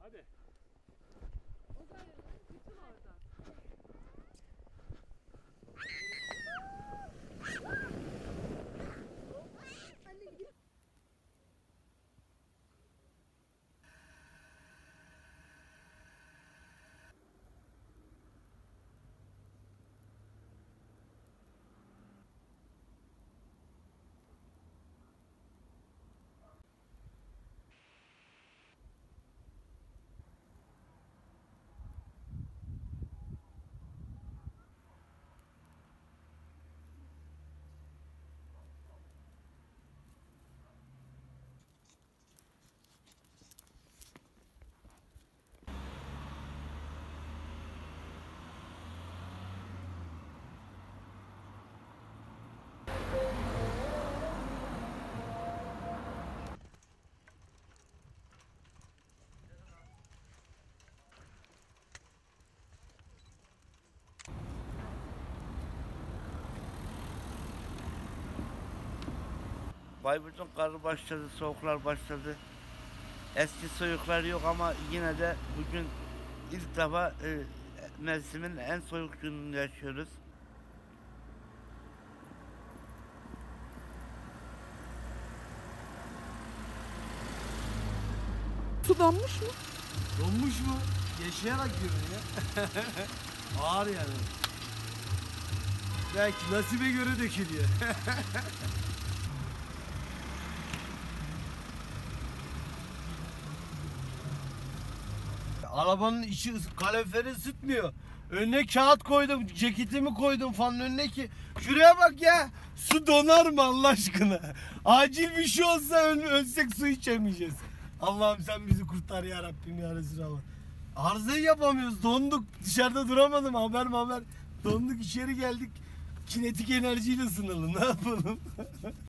Hadi. O zaman bütün orada. Bayburt'un karı başladı, soğuklar başladı. Eski soğuklar yok ama yine de bugün ilk defa mevsimin en soğuk gününü yaşıyoruz. Su donmuş mu? Donmuş mu? Yaşayarak görüyor ya. Ağır yani. Belki nasibe göre dökülüyor. Arabanın içi kaloriferi ısıtmıyor. Önüne kağıt koydum, ceketimi koydum fanın önüne ki şuraya bak ya, su donar mı Allah aşkına? Acil bir şey olsa ölsek su içemeyeceğiz. Allah'ım sen bizi kurtar ya Rabbim ya Resulallah. Arızayı yapamıyoruz, donduk, dışarıda duramadım, haber donduk, içeri geldik, kinetik enerjiyle ısınalım, ne yapalım?